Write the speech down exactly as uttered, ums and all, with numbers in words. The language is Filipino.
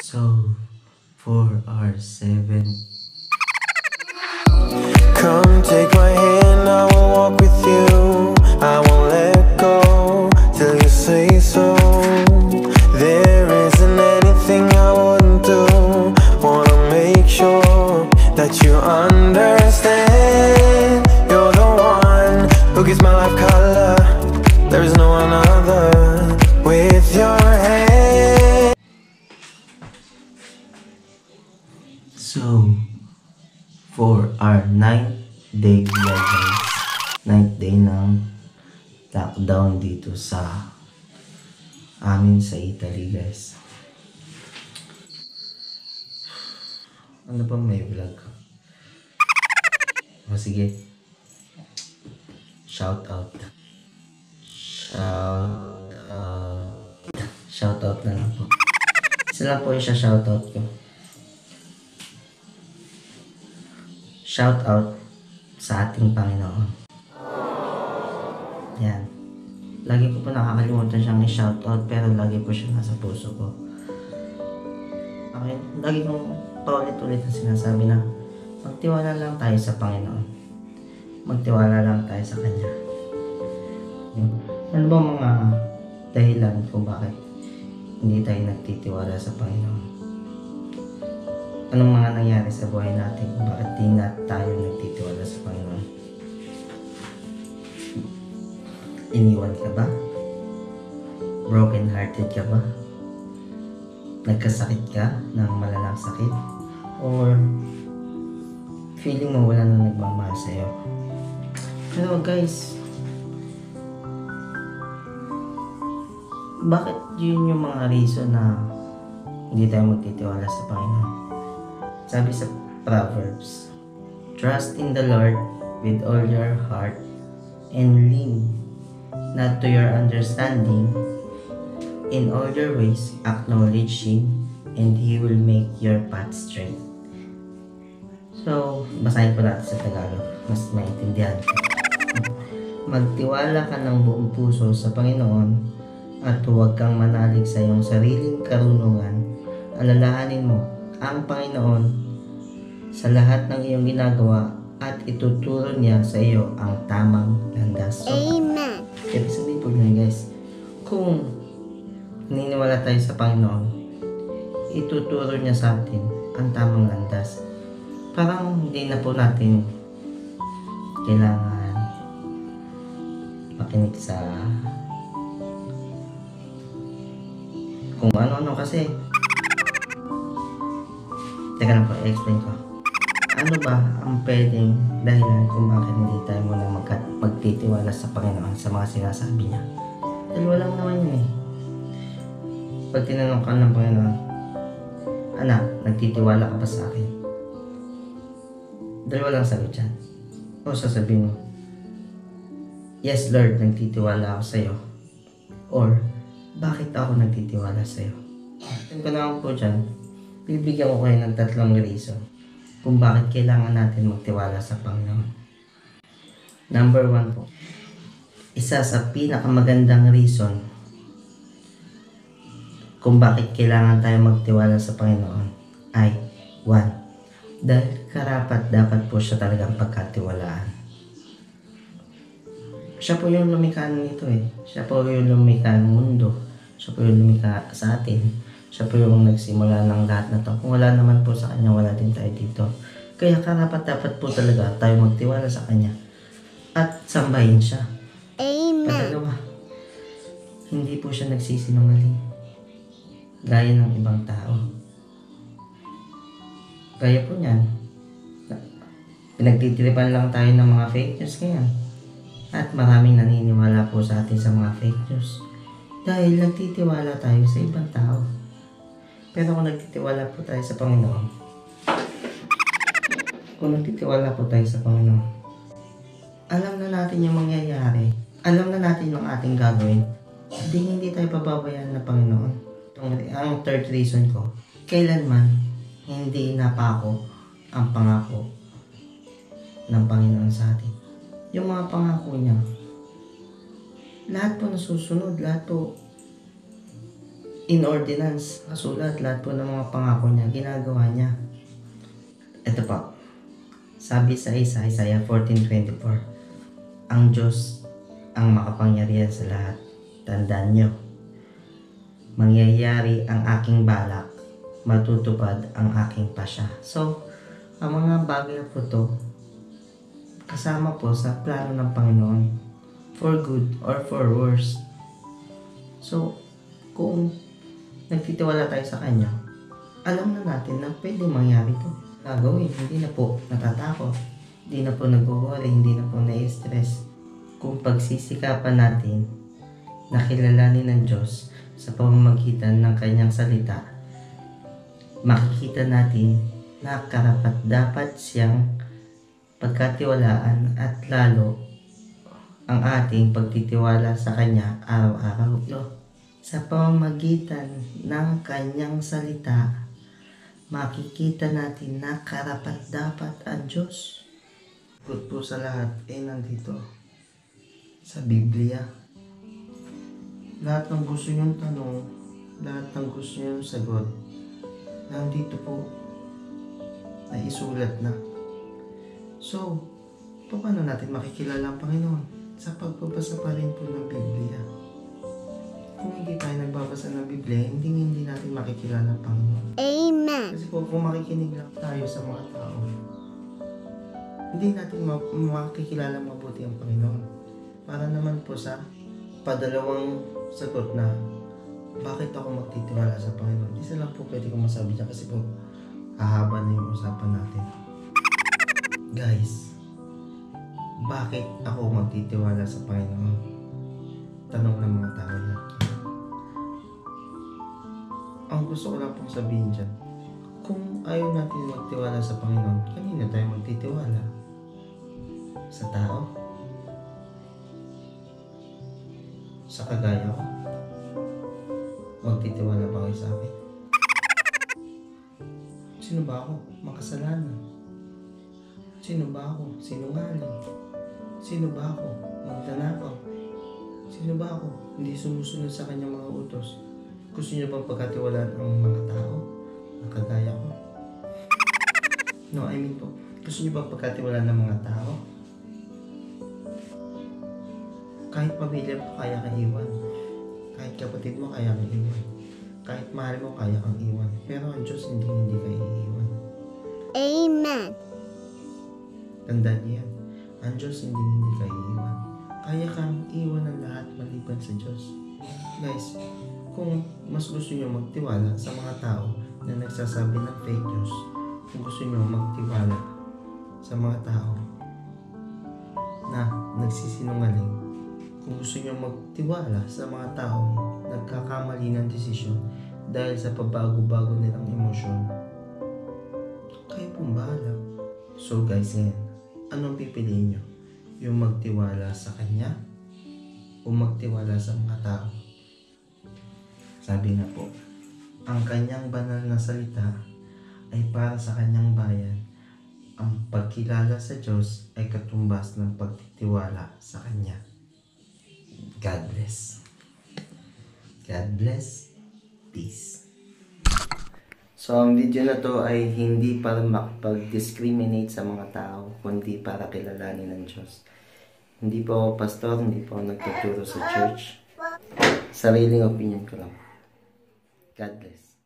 So, for our seven. Come take my hand, I will walk with you. I won't let go till you say so. There isn't anything I wouldn't do. Wanna make sure that you understand. You're the one who gives my life color. There is no one other. With your hand. So, for our ninth day vlog guys. ninth day ng lockdown dito sa amin sa Italy guys. Ano ba may vlog? O sige. Shout out. Shout out. Shout out na lang po. Isa lang po yung shout out ko. Shout out sa ating Panginoon. Yan. Lagi ko po nakakalimutan siyang i-shout out pero lagi po siya nasa puso ko. Okay, lagi kong paulit-ulit na sinasabi na magtiwala lang tayo sa Panginoon. Magtiwala lang tayo sa Kanya. Ano ba mga dahilan kung bakit hindi tayo nagtitiwala sa Panginoon? Anong mga nangyari sa buhay natin kung bakit di na tayo nagtitiwala sa Panginoon? Iniwan ka ba? Broken hearted ka ba? Nagkasakit ka ng malalang sakit? Or feeling mo wala na nagmamahal sa'yo? Pero guys, bakit yun yung mga reason na hindi tayo magtitiwala sa Panginoon? Sabi sa Proverbs, trust in the Lord with all your heart and lean not to your understanding. In all your ways acknowledge Him and He will make your path straight. So, basahin ko natin sa Tagalog, mas maintindihan. Magtiwala ka ng buong puso sa Panginoon at huwag kang manalig sa iyong sariling karunungan. Alalahanin mo ang Panginoon sa lahat ng iyong ginagawa at ituturo niya sa iyo ang tamang landas. So, Amen. Kaya sabihin po nyo guys, kung naniniwala tayo sa Panginoon, ituturo niya sa atin ang tamang landas. Parang hindi na po natin kailangan makinig sa kung ano-ano kasi. Teka lang po, i-explain ko. Ano ba ang pwedeng dahilan kung bakit hindi tayo muna mag- magtitiwala sa Panginoon sa mga sinasabi niya? Dalawa lang naman yun eh. Pag tinanong ka ng Panginoon, anak, nagtitiwala ka ba sa akin? Dalawa lang sagot yan. O sasabihin mo, yes Lord, nagtitiwala ako sa iyo. Or, bakit ako nagtitiwala sa iyo? Tingnan ko naman po dyan, bibigyan ko kayo ng tatlong reason kung bakit kailangan natin magtiwala sa Panginoon. Number one po, isa sa pinakamagandang reason kung bakit kailangan tayo magtiwala sa Panginoon ay one, dahil karapat dapat po siya talagang pagkatiwalaan. Siya po yung lumikha nito eh. Siya po yung lumikha ng mundo. Siya po yung lumikha sa atin. Siya po yung nagsimula ng lahat na to. Kung wala naman po sa Kanya, wala din tayo dito. Kaya karapat dapat po talaga tayo magtiwala sa Kanya at sambahin siya. Amen. Pagdalawa, hindi po siya nagsisinungaling gaya ng ibang tao. Gaya po niyan, pinagtitiripan lang tayo ng mga fake news ngayon. At maraming naniniwala po sa atin sa mga fake news dahil nagtitiwala tayo sa ibang tao. Pero kung nagtitiwala po tayo sa Panginoon, kung nagtitiwala po tayo sa Panginoon, alam na natin yung mangyayari, alam na natin yung ating gagawin, hindi hindi tayo pababayaan ng Panginoon. Ang third reason ko, kailanman hindi napako ang pangako ng Panginoon sa atin. Yung mga pangako niya, lahat po nasusunod, lahat po in ordinance, kasulat, lahat po ng mga pangako niya, ginagawa niya. Ito po, sabi sa Isa, Isaiah fourteen twenty-four, ang Diyos ang makapangyarihan sa lahat. Tandaan niyo, mangyayari ang aking balak, matutupad ang aking pasya. So, ang mga bagay na po to, kasama po sa plano ng Panginoon, for good or for worse. So, kung nagtitiwala tayo sa Kanya, alam na natin na pwede mangyari to. Gagawin, hindi na po natatakot, hindi na po nag-worry, hindi na po na-stress. Kung pagsisikapan natin na kilalanin ng Diyos sa pamamagitan ng Kanyang salita, makikita natin na karapat dapat siyang pagkatiwalaan at lalo ang ating pagtitiwala sa Kanya araw-araw. Sa pamamagitan ng Kanyang salita, makikita natin na karapat dapat ang Diyos. Good po sa lahat ay nandito sa Biblia. Lahat ng gusto niyong tanong, lahat ng gusto niyong sagot, nandito po na isulat na. So, paano natin makikilala ang Panginoon? Sa pagbabasa pa rin po ng Biblia. Kung hindi tayo nagbabasa ng Biblia, hindi hindi natin makikilala ang Panginoon. Amen. Kasi po, kung makikinig lang tayo sa mga tao, hindi natin ma- makikilala mabuti ang Panginoon. Para naman po sa padalawang sagot na bakit ako magtitiwala sa Panginoon. Isa lang po pwede kong masabi dyan kasi po hahaba na yung usapan natin. Guys, bakit ako magtitiwala sa Panginoon? Tanong ng mga tao yan. Ang gusto ko lang pong sabihin dyan, kung ayaw natin magtiwala sa Panginoon, kanina tayo magtitiwala? Sa tao? Sa kagaya ko? Magtitiwala ba kayo sa akin? Sino ba ako? Makasalanan. Sino ba ako? Sinungaling. Sino ba ako? Magdanakaw. Sino ba ako? Hindi sumusunod sa kanyang mga utos. Gusto niyo bang pagkatiwalaan ang mga tao na kagaya ko? No, I mean po, gusto niyo bang pagkatiwalaan ng mga tao? Kahit pamilya mo, kaya kang iwan. Kahit kapatid mo, kaya kang iwan. Kahit mahal mo, kaya kang iwan. Pero ang Diyos, hindi hindi ka iiwan. Amen. Tandaan niyo yan. Ang Diyos, hindi hindi ka iiwan. Kaya kang iwan ng lahat maliban sa Diyos. Guys, kung mas gusto niyo magtiwala sa mga tao na nagsasabi ng fake news, kung gusto niyo magtiwala sa mga tao na nagsisinungaling, kung gusto niyo magtiwala sa mga tao nagkakamali ng desisyon dahil sa pabago-bago nilang emosyon, kayo pong bahala. So guys, ngayon, anong pipiliin niyo? Yung magtiwala sa Kanya o magtiwala sa mga tao? Sabi nga po, ang Kanyang banal na salita ay para sa Kanyang bayan. Ang pagkilala sa Diyos ay katumbas ng pagtitiwala sa Kanya. God bless. God bless. Peace. So, ang video na to ay hindi para makapag-discriminate sa mga tao, kundi para kilalanin ng Diyos. Hindi po ako pastor, hindi po ako nagtuturo sa church. Sariling opinion ko lang. God bless.